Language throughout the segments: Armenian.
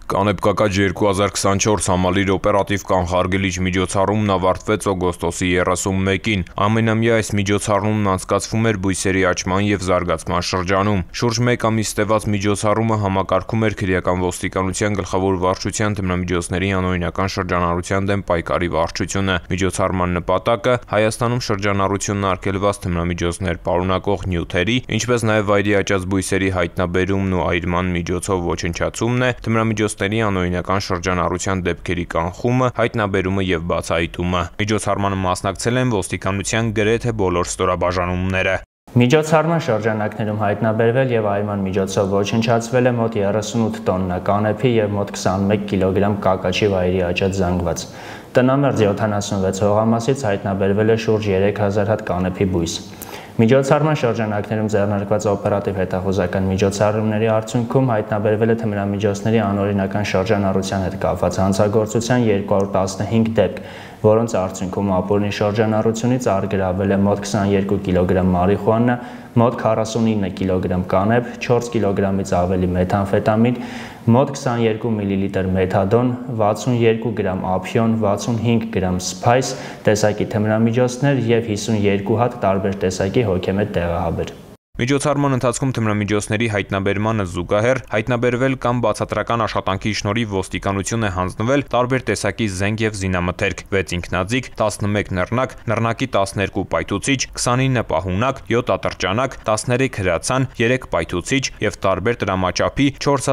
Կանեփ կակաջ 2024 համալիր օպերատիվ կանխարգելիչ միջոցառումն ավարտվեց օգոստոսի 31-ին։ Ամենամյա այս միջոցառումն անցկացվում էր բույսերի աճման և զարգացման շրջանում։ Շուրջ 1 ամիս տևած միջոցառումը համակարգում էր քրեական ոստիկանության գլխավոր վարչության թմրամիջոցների անօրինական շրջանառության դեմ պայքարի վարչությունը։ Միջոցառման նպատակը Հայաստանում շրջանառությունն արգելված թմրամիջոցներ պարունակող նյութերի, ինչպես նաև վայրի աճած բույսերի հայտնաբերումն ու այրման միջոցով ոչնչացումն է, թմրամիջոցների անօրինական շրջանառության դեպքերի կանխումը, հայտնաբերումը և բացահայտումը։ Միջոցառմանը մասնակցել են ոստիկանության գրեթե բոլոր ստորաբաժանումները։ Միջոցառման շրջանակներում հայտնաբերվել և այրման միջոցով ոչնչացվել է մոտ 38 տոննա կանեփի և մոտ 21 կիլոգրամ կակաչի վայրի աճած զանգված։ Տնամերձ 76 հողամասից հայտնաբերվել է շուրջ 3000 հատ կանեփի բույս։ Միջոցառման շրջանակներում ձեռնարկված օպերատիվ հետախուզական միջոցառումների արդյունքում հայտնաբերվել է թմրամիջոցների անօրինական շրջանառության հետ կապված հանցագործության 215 դեպք, որոնց արդյունքում ապօրինի շրջանառությունից առգրավվել է մոտ 22 կիլոգրամ մարիխուանա, մոտ 49 կիլոգրամ կանեփ, 4 կիլոգրամից ավելի մեթամֆետամին, մոտ 22 միլիլիտր մեթադոն, 62 գրամ ափիոն, 65 գրամ սփայս տեսակի թմրամիջոցներ և 52 հատ տարբեր տեսակի հոգեմետ դեղահաբեր։ Միջոցառման ընթացքում թմրամիջոցների հայտնաբերմանը զուգահեռ հայտնաբերվել կամ բացատրական աշխատանքի շնորհիվ ոստիկանություն է հանձնվել տարբեր տեսակի զենք և զինամթերք, 6 ինքնաձիգ, 11 նռնակ, նռնակի 12 պայթուցիչ, 29 պահունակ, 7 ատրճանակ, 13 հրացան, 3 պայթուցիչ և տարբեր տրամաչափի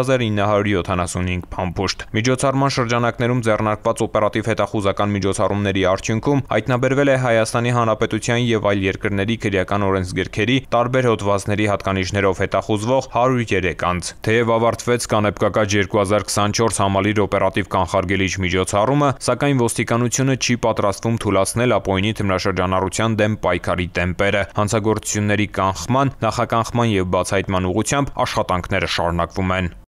4975 փամփուշտ։ Միջոցառման շրջանակներում ձեռնարկված օպերատիվ հետախուզական միջոցառումների արդյունքում հայտնաբերվել է Հայաստանի Հանրապետության և այլ երկրների քրեական օրենսգրքերի տարբեր հոդվածների հատկանիշներով հետախուզվող 103 անձ։ Թեև ավարտվեց կանեփ կակաջ 2024 համալիր օպերատիվ կանխարգելիչ միջոցառումը, սակայն ոստիկանությունը չի պատրաստվում թուլացնել ապօրինի թմրաշրջանառության դեմ պայքարի տեմպերը։ Հանցագործությունների կանխման, նախականխման և բացահայտման ուղղությամբ աշխատանքները շարունակվում են։